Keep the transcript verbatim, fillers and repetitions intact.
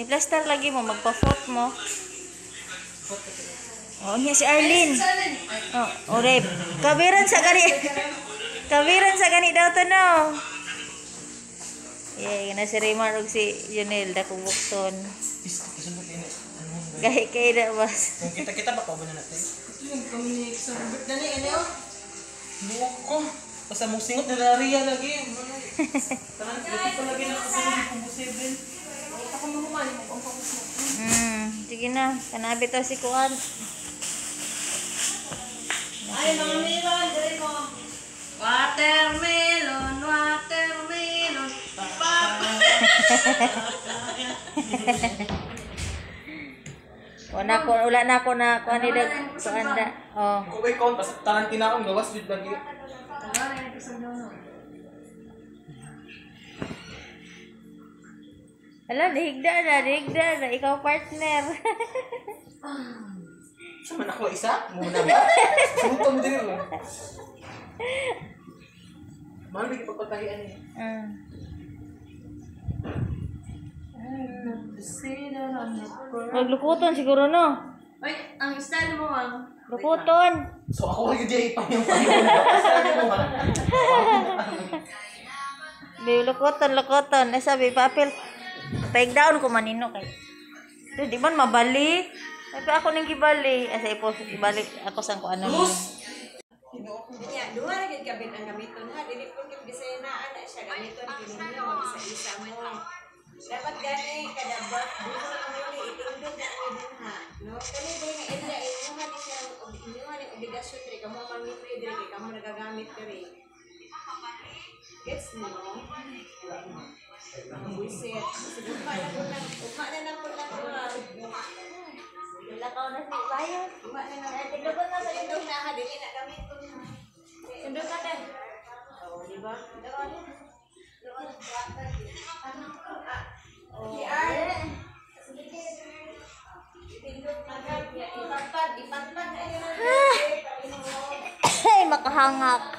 I-plaster lagi mo, magpa-foot mo. Oh, niya si Arlene. Oh, oreb. Kabiran sa gani. Kabiran sa gani daw to no. Yeah, na si Raymar ug si Junel da kong bukton. Kahit kay na bas. Kung kita-kita ba pa ba na natin? Yung kami ni Exorbit na ni ano? Buwag ko. Basta mong singot na nariya lagi. Tangan, ito pa lagi na kasi hindi kong busibin. Ito ko mahumali mo kung focus mo. Hmm, sige na. Kanabi to si Kuan. Ay, mga melon, dali mo. Watermelon, watermelon. Papa. Wala ko, wala na ako na kuan ni dag kuanda. Oh. Kung ba ikaw, basta tangan tinakong gawas dito lagi. Ala, dihigda na, dihigda na. Ikaw partner. Sa man ako isa? Muna ba? Sumuto mo din mo. Mahal bigay pagpatahian niya. Mm. Maglukuton siguro no. Ay, ang style mo ang Lukuton. So ako lagi di pa yung panahon. Sabi mo ha. Di lukuton, lukuton. Eh sabi papel. Take down ko manino kay. Di di man mabali. Sabi ako ning gibali. Asa ipo ibalik ako sang ko ano. Nya, duha ra gid kabit ang gamiton ha. Dili pun gid bisaya na ana siya gamiton kinunyo mag-isa-isa mo. Dapat gani kada bat duha ang muli itindog na ang duha. No? Kani day nga ila inyo man siya inyo man ang obligasyon diri kamo pamilya diri kay kamo nagagamit diri. Gets mo? Buisit. Ugma na po lang. Ugma na lang po lang. Wala ka na si Bayon. Ugma na lang. Tignan na sa indog na ha. Dili na gamiton ha. Sundot ka din. Oh, di ba? Doon. Doon. Oh. Ay, makahangak.